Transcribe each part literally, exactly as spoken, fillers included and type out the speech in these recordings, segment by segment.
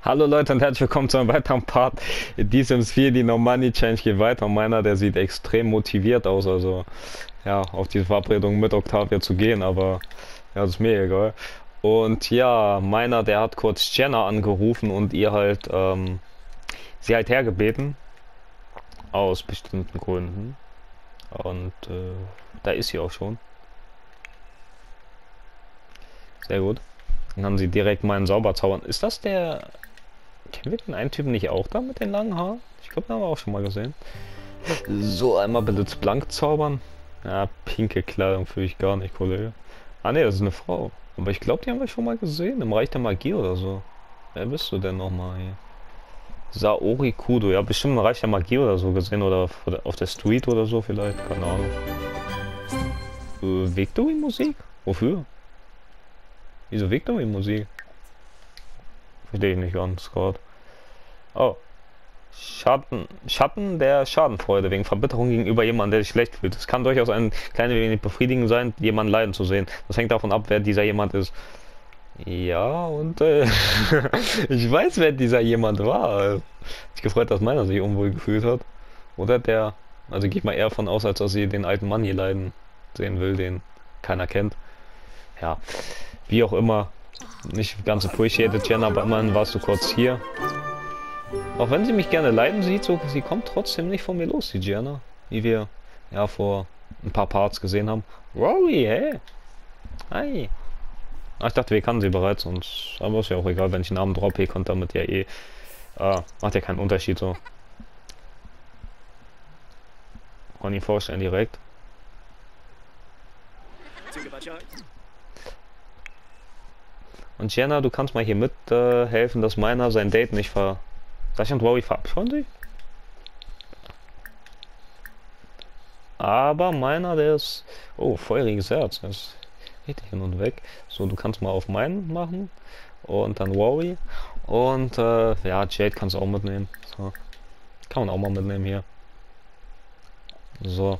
Hallo Leute und herzlich willkommen zu einem weiteren Part. In Die Sims vier, die No Money Challenge geht weiter. Und meiner, der sieht extrem motiviert aus, also ja, auf diese Verabredung mit Octavia zu gehen, aber ja, das ist mir egal. Und ja, meiner, der hat kurz Jenna angerufen und ihr halt, ähm, sie halt hergebeten, aus bestimmten Gründen. Und äh, da ist sie auch schon. Sehr gut. Dann kann sie direkt meinen Sauber zaubern. Ist das der... Kennen wir den einen Typen nicht auch da mit den langen Haaren? Ich glaube, den haben wir auch schon mal gesehen. So, einmal Blitz blank zaubern. Ja, pinke Kleidung fühle ich gar nicht, Kollege. Ah ne, das ist eine Frau. Aber ich glaube, die haben wir schon mal gesehen. Im Reich der Magie oder so. Wer bist du denn nochmal hier? Saori Kudo. Ja, bestimmt im Reich der Magie oder so gesehen. Oder auf der Street oder so vielleicht. Keine Ahnung. Äh, Victory-Musik? Wofür? Wieso Victory-Musik? Verstehe ich nicht ganz gerade. Oh. Schatten, Schatten der Schadenfreude wegen Verbitterung gegenüber jemandem, der sich schlecht fühlt. Es kann durchaus ein klein wenig befriedigend sein, jemanden leiden zu sehen. Das hängt davon ab, wer dieser jemand ist. Ja, und äh, ich weiß, wer dieser jemand war. Ich gefreut, dass meiner sich unwohl gefühlt hat. Oder der, also gehe ich mal eher von aus, als dass sie den alten Mann hier leiden sehen will, den keiner kennt. Ja, wie auch immer. Nicht ganz appreciated, Jenna, aber immerhin warst du kurz hier. Auch wenn sie mich gerne leiden sieht, so, sie kommt trotzdem nicht von mir los, die Jenna. Wie wir ja vor ein paar Parts gesehen haben. Rory, hey! Hi! Ah, ich dachte, wir kannten sie bereits, und aber ist ja auch egal, wenn ich einen Namen droppe, ihr könnt damit ja eh. Ah, macht ja keinen Unterschied so. Kann ich vorstellen direkt. Und Jenna, du kannst mal hier mithelfen, äh, helfen, dass meiner sein Date nicht ver... Sascha und Rory verabscheuen sich? Aber meiner, der ist... Oh, feuriges Herz. Das ist richtig hin und weg. So, du kannst mal auf meinen machen. Und dann Rory. Und äh, ja, Jade kannst du auch mitnehmen. So. Kann man auch mal mitnehmen hier. So.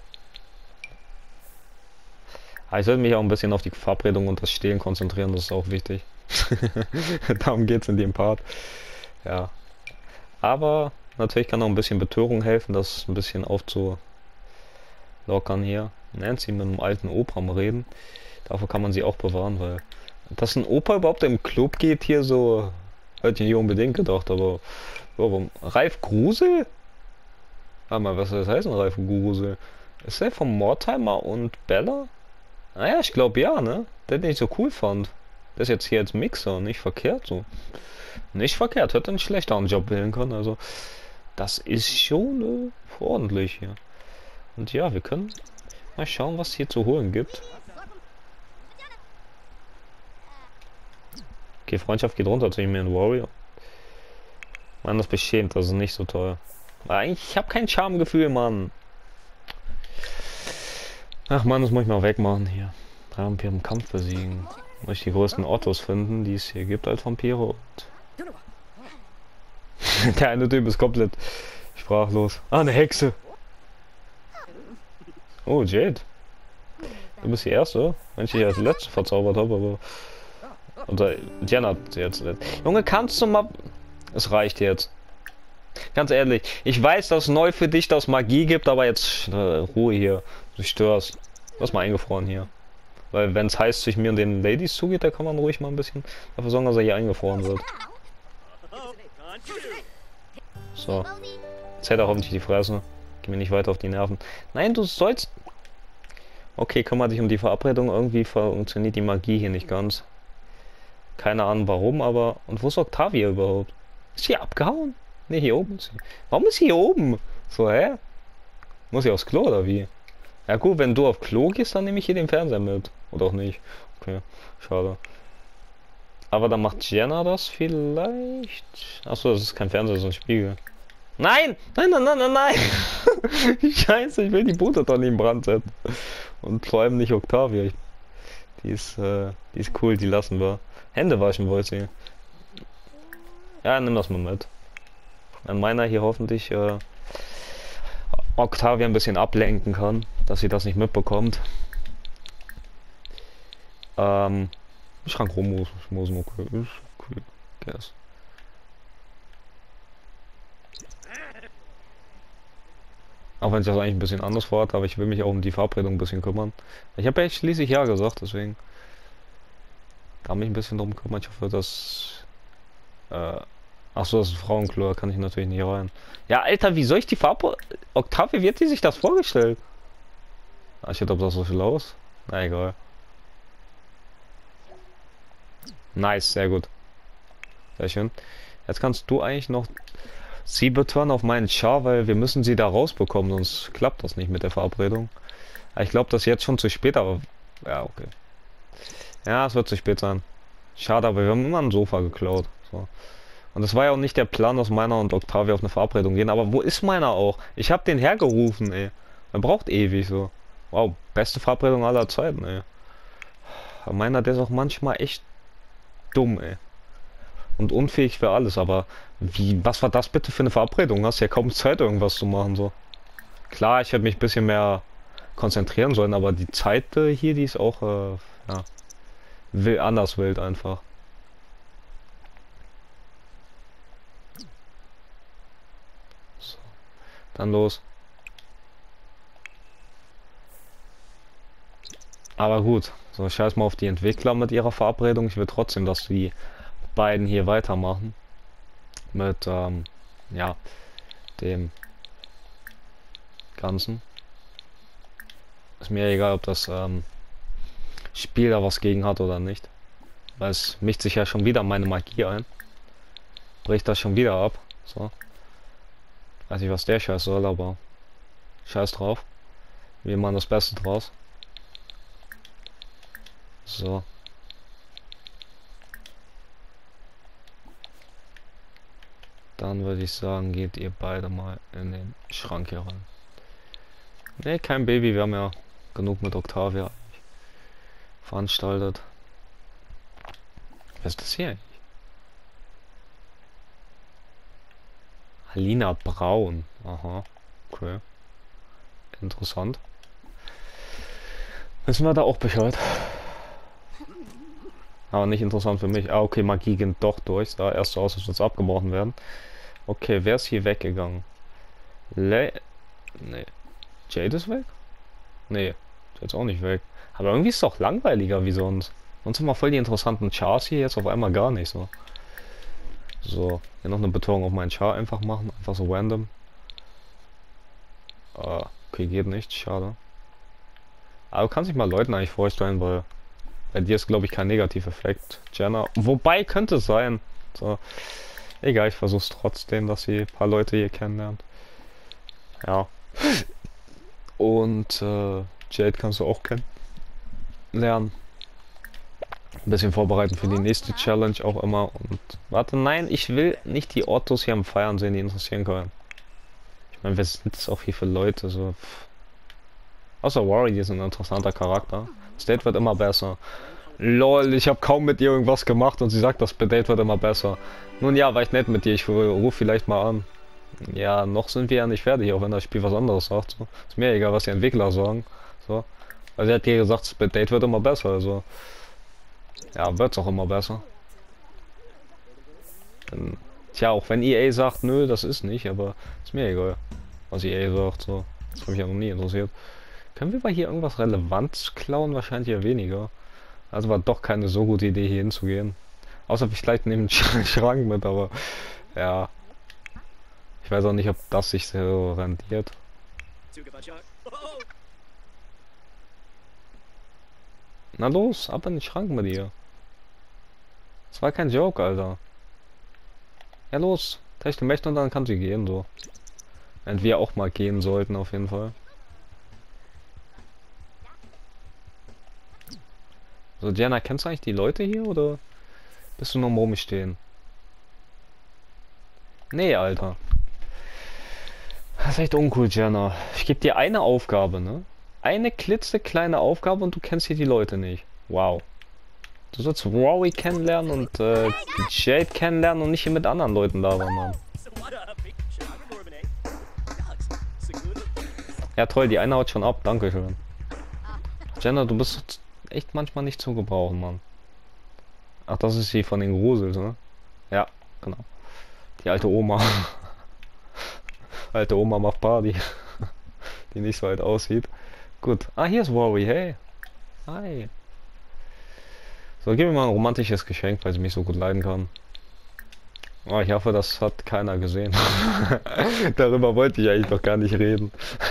Aber ich sollte mich auch ein bisschen auf die Verabredung und das Stehlen konzentrieren, das ist auch wichtig. Darum geht es in dem Part. Ja. Aber natürlich kann auch ein bisschen Betörung helfen, das ein bisschen aufzulockern hier. Nancy mit einem alten Opa am Reden. Dafür kann man sie auch bewahren, weil... Dass ein Opa überhaupt im Club geht hier so... Hätte ich nicht unbedingt gedacht, aber... Warum? Ralf Grusel? Warte mal, was soll das heißen, Ralf Grusel? Ist der von Mortimer und Bella? Naja, ich glaube ja, ne? Der, den ich so cool fand. Der ist jetzt hier als Mixer, nicht verkehrt so. Nicht verkehrt, hätte einen schlechteren Job wählen können, also das ist schon äh, ordentlich hier. Und ja, wir können mal schauen, was hier zu holen gibt. Okay, Freundschaft geht runter zwischen mir und Warrior. Mann, das beschämt, das ist nicht so toll. Aber eigentlich, ich habe kein Charmegefühl, Mann. Ach man, das muss ich mal wegmachen hier. Drei Vampire im Kampf besiegen. Muss ich die größten Ottos finden, die es hier gibt als Vampire. Und der eine Typ ist komplett sprachlos. Ah, eine Hexe. Oh, Jade. Du bist die Erste, wenn ich dich als Letzte verzaubert habe, aber... Oder Jenna hat sie jetzt... Junge, kannst du mal... Es reicht jetzt. Ganz ehrlich, ich weiß, dass es neu für dich das Magie gibt, aber jetzt äh, Ruhe hier. Du störst. Lass mal eingefroren hier. Weil wenn es heiß zwischen mir und den Ladies zugeht, da kann man ruhig mal ein bisschen dafür sorgen, dass er hier eingefroren wird. So. Jetzt hält er hoffentlich die Fresse. Geh mir nicht weiter auf die Nerven. Nein, du sollst... Okay, kümmere dich um die Verabredung. Irgendwie funktioniert die Magie hier nicht ganz. Keine Ahnung warum, aber... Und wo ist Octavia überhaupt? Ist sie abgehauen? Ne, hier oben ist sie. Warum ist sie hier oben? So, hä? Muss sie aufs Klo oder wie? Ja gut, wenn du auf Klo gehst, dann nehme ich hier den Fernseher mit. Oder auch nicht. Okay, schade. Aber dann macht Jenna das vielleicht... Achso, das ist kein Fernseher, das ist ein Spiegel. Nein! Nein, nein, nein, nein, nein! Scheiße, ich will die Bude doch nicht in Brand setzen. Und vor allem nicht Octavia. Ich, die ist, äh, die ist cool, die lassen wir. Hände waschen wollte sie. Ja, nimm das mal mit. Wenn meiner hier hoffentlich äh, Octavia ein bisschen ablenken kann, dass sie das nicht mitbekommt. Ähm, Schrank rum muss, muss okay, ist okay, guess. Auch wenn ich das eigentlich ein bisschen anders vorhatte, aber ich will mich auch um die Verabredung ein bisschen kümmern. Ich habe ja schließlich ja gesagt, deswegen da mich ein bisschen drum kümmern. Ich hoffe, dass... Äh, ach so, das ist Frauenklo, da kann ich natürlich nicht rein. Ja, Alter, wie soll ich die Farbe... Octavia, wie hat die sich das vorgestellt? Ah, ich hätte, ob das so schlau ist. Na, egal. Nice, sehr gut. Sehr schön. Jetzt kannst du eigentlich noch sie betören auf meinen Char, weil wir müssen sie da rausbekommen, sonst klappt das nicht mit der Verabredung. Aber ich glaube, das ist jetzt schon zu spät, aber... Ja, okay. Ja, es wird zu spät sein. Schade, aber wir haben immer ein Sofa geklaut. So. Und es war ja auch nicht der Plan, dass meiner und Octavia auf eine Verabredung gehen. Aber wo ist meiner auch? Ich habe den hergerufen, ey. Er braucht ewig so. Wow, beste Verabredung aller Zeiten, ey. Aber meiner, der ist auch manchmal echt dumm, ey. Und unfähig für alles, aber wie, was war das bitte für eine Verabredung? Hast ja kaum Zeit, irgendwas zu machen, so. Klar, ich hätte mich ein bisschen mehr konzentrieren sollen, aber die Zeit äh, hier, die ist auch, äh, ja, will, anders wild einfach. So, dann los. Aber gut, so scheiß mal auf die Entwickler mit ihrer Verabredung. Ich will trotzdem, dass die beiden hier weitermachen. Mit, ähm, ja, dem Ganzen. Ist mir egal, ob das ähm, Spiel da was gegen hat oder nicht. Weil es mischt sich ja schon wieder meine Magie ein. Bricht das schon wieder ab. So. Weiß nicht, was der Scheiß soll, aber scheiß drauf. Wir machen das Beste draus. So. Dann würde ich sagen, geht ihr beide mal in den Schrank hier rein. Ne, kein Baby, wir haben ja genug mit Octavia veranstaltet. Wer ist das hier eigentlich? Alina Braun. Aha. Okay. Interessant. Wissen wir da auch Bescheid. Aber nicht interessant für mich. Ah, okay, Magie geht doch durch. Sah erst so aus, als würde es abgebrochen werden. Okay, wer ist hier weggegangen? Le... Nee. Jade ist weg? Nee, Jade ist auch nicht weg. Aber irgendwie ist es doch langweiliger wie sonst. Sonst haben wir voll die interessanten Chars hier, jetzt auf einmal gar nicht so. So, hier noch eine Betonung auf meinen Char einfach machen. Einfach so random. Ah, okay, geht nicht. Schade. Aber du kannst dich mal Leuten eigentlich vorstellen, weil bei dir ist, glaube ich, kein Negativeffekt, Jenna. Wobei, könnte es sein. So. Egal, ich versuche es trotzdem, dass sie ein paar Leute hier kennenlernt. Ja. Und äh, Jade kannst du auch kennenlernen. Ein bisschen vorbereiten für die nächste Challenge auch immer. Und warte, nein, ich will nicht die Ottos hier am Feiern sehen, die interessieren können. Ich meine, wer sind das auch hier für Leute? So. Außer Rory, die ist ein interessanter Charakter. Das Date wird immer besser. Lol, ich habe kaum mit ihr irgendwas gemacht und sie sagt, das Date wird immer besser. Nun ja, war ich nett mit dir, ich rufe vielleicht mal an. Ja, noch sind wir ja nicht fertig, auch wenn das Spiel was anderes sagt. So. Ist mir egal, was die Entwickler sagen. So. Also er hat dir gesagt, das Date wird immer besser, also. Ja, wird's auch immer besser. Und, tja, auch wenn E A sagt, nö, das ist nicht, aber ist mir egal, was E A sagt, so. Das hat mich ja noch nie interessiert. Können wir mal hier irgendwas Relevantes klauen? Wahrscheinlich ja weniger. Also war doch keine so gute Idee, hier hinzugehen. Außer vielleicht neben den Schrank mit, aber ja. Ich weiß auch nicht, ob das sich so rendiert. Na los, ab in den Schrank mit dir. Das war kein Joke, Alter. Ja los, Techno möchte und dann kann sie gehen, so. Wenn wir auch mal gehen sollten, auf jeden Fall. So, Diana, kennst du eigentlich die Leute hier, oder bist du nur am Rumstehen? Nee, Alter. Das ist echt uncool, Diana. Ich gebe dir eine Aufgabe, ne? Eine klitzekleine Aufgabe und du kennst hier die Leute nicht. Wow. Du sollst Rory kennenlernen und äh, Jade kennenlernen und nicht hier mit anderen Leuten da waren, Mann. Ja toll, die eine haut schon ab, dankeschön. Jenna, du bist echt manchmal nicht zu gebrauchen, Mann. Ach, das ist sie von den Grusels, ne? Ja, genau. Die alte Oma. Alte Oma macht Party. Die nicht so alt aussieht. Gut. Ah, hier ist Rory, hey. Hi. So, gib mir mal ein romantisches Geschenk, weil sie mich so gut leiden kann. Oh, ich hoffe, das hat keiner gesehen. Darüber wollte ich eigentlich noch gar nicht reden.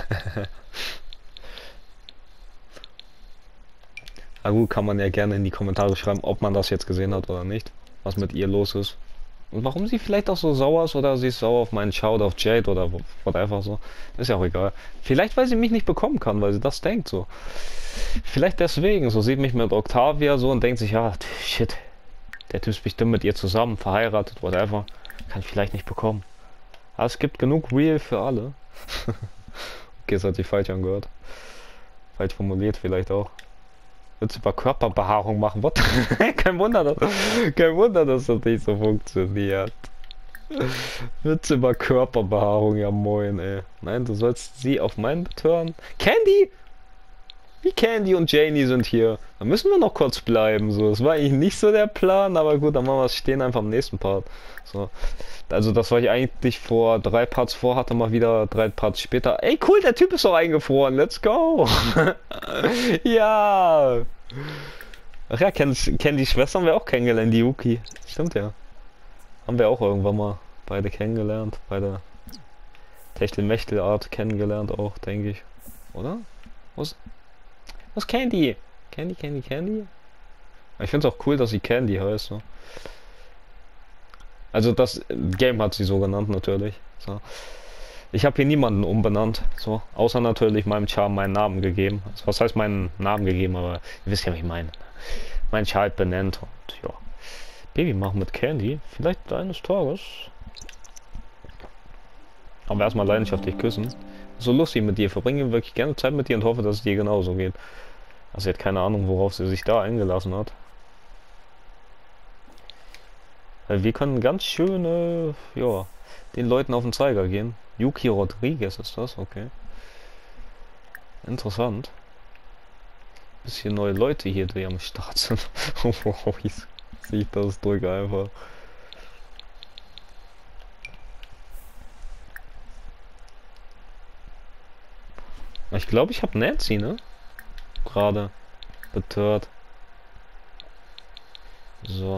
Na gut, kann man ja gerne in die Kommentare schreiben, ob man das jetzt gesehen hat oder nicht. Was mit ihr los ist. Und warum sie vielleicht auch so sauer ist, oder sie ist sauer auf meinen Shout auf Jade oder whatever so. Ist ja auch egal. Vielleicht, weil sie mich nicht bekommen kann, weil sie das denkt so. Vielleicht deswegen. So sieht mich mit Octavia so und denkt sich, ja, shit. Der Typ ist bestimmt mit ihr zusammen, verheiratet, whatever. Kann ich vielleicht nicht bekommen. Aber es gibt genug Real für alle. Okay, das hat sich falsch angehört. Falsch formuliert vielleicht auch. Willst du über Körperbehaarung machen? What? Kein Wunder, dass, kein Wunder, dass das nicht so funktioniert. Witze über Körperbehaarung, ja moin, ey. Nein, du sollst sie auf mein Bett hören. Candy! Wie Candy und Janie sind hier. Da müssen wir noch kurz bleiben. So, das war eigentlich nicht so der Plan, aber gut, dann machen wir es stehen einfach im nächsten Part. So. Also das, was ich eigentlich vor drei Parts vorhatte, mal wieder drei Parts später. Ey cool, der Typ ist doch eingefroren. Let's go! Ja! Ach ja, kennen kenn die Schwestern haben wir auch kennengelernt, die Yuki. Stimmt ja. Haben wir auch irgendwann mal beide kennengelernt. Beide Techtelmechtel-Art kennengelernt auch, denke ich. Oder? Was? Was Candy? Candy, Candy, Candy? Ich finde es auch cool, dass sie Candy heißt. So. Also das Game hat sie so genannt natürlich. So. Ich habe hier niemanden umbenannt. So. Außer natürlich meinem Charme meinen Namen gegeben. Also, was heißt meinen Namen gegeben, aber ihr wisst ja, was ich meine. Mein Child benannt und ja. Baby machen mit Candy. Vielleicht eines Tages. Aber erstmal leidenschaftlich küssen. So lustig mit dir. Verbringe wirklich gerne Zeit mit dir und hoffe, dass es dir genauso geht. Also sie hat keine Ahnung, worauf sie sich da eingelassen hat. Weil wir können ganz schön, äh, ja, den Leuten auf den Zeiger gehen. Yuki Rodriguez ist das, okay. Interessant. Bisschen neue Leute hier, die am Start sind. Wow, ich sehe das drücke einfach. Ich glaube, ich habe Nancy, ne? Gerade betört. So.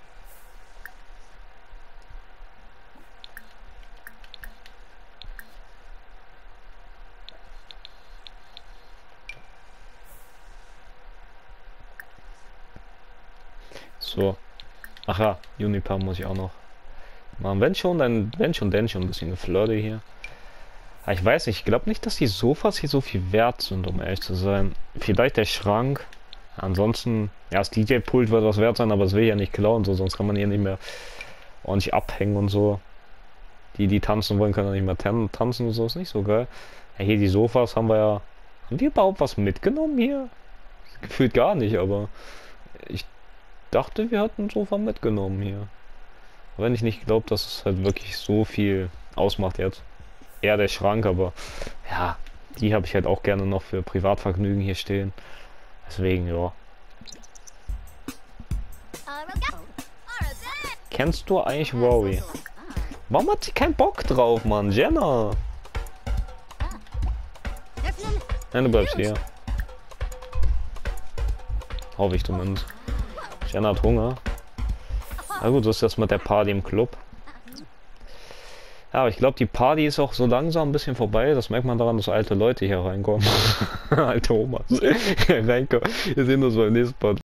So. Ach ja, Unipa muss ich auch noch machen. Wenn schon, dann, wenn schon, denn schon ein bisschen Geflirte hier. Aber ich weiß nicht, ich glaube nicht, dass die Sofas hier so viel wert sind, um ehrlich zu sein. Vielleicht der Schrank. Ansonsten, ja, das D J-Pult wird was wert sein, aber es will ja nicht klauen, so, sonst kann man hier nicht mehr ordentlich abhängen und so. Die, die tanzen wollen, können ja nicht mehr tan tanzen und so, ist nicht so geil. Ja, hier die Sofas haben wir ja. Haben wir überhaupt was mitgenommen hier? Gefühlt gar nicht, aber ich dachte, wir hatten ein Sofa mitgenommen hier. Aber wenn ich nicht glaube, dass es halt wirklich so viel ausmacht jetzt. Eher der Schrank, aber ja, die habe ich halt auch gerne noch für Privatvergnügen hier stehen. Deswegen, ja. Kennst du eigentlich Rory? Warum hat sie keinen Bock drauf, Mann? Jenna! Nein, du bleibst hier. Hoffe ich zumindest. Jenna hat Hunger. Na gut, so ist das mit der Party im Club. Ja, aber ich glaube, die Party ist auch so langsam ein bisschen vorbei. Das merkt man daran, dass alte Leute hier reinkommen. Alte Omas reinkommen. Wir sehen uns beim nächsten Part.